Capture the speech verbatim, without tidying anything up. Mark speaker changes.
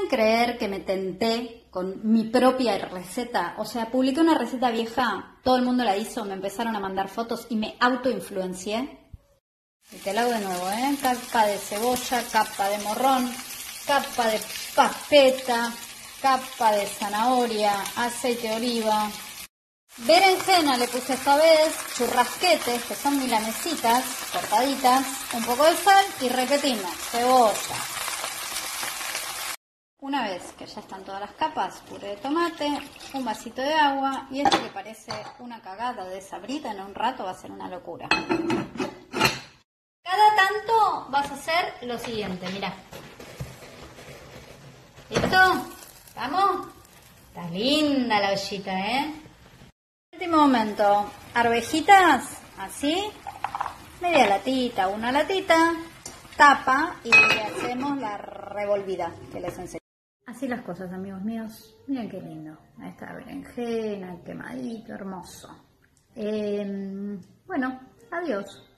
Speaker 1: ¿Pueden creer que me tenté con mi propia receta? O sea, publiqué una receta vieja, todo el mundo la hizo, me empezaron a mandar fotos y me autoinfluencié. Y te la hago de nuevo, ¿eh? Capa de cebolla, capa de morrón, capa de paspeta, capa de zanahoria, aceite de oliva. Berenjena le puse esta vez, churrasquetes, que son milanesitas cortaditas, un poco de sal y repetimos, cebolla. Una vez que ya están todas las capas, puré de tomate, un vasito de agua y esto que parece una cagada de sabrita en un rato va a ser una locura. Cada tanto vas a hacer lo siguiente, mirá. ¿Listo? ¿Vamos? Está linda la ollita, ¿eh? Último momento, arvejitas, así, media latita, una latita, tapa y hacemos la revolvida que les enseñé. Así las cosas, amigos míos. Miren qué lindo. Ahí está la berenjena, quemadito, hermoso. Eh, bueno, adiós.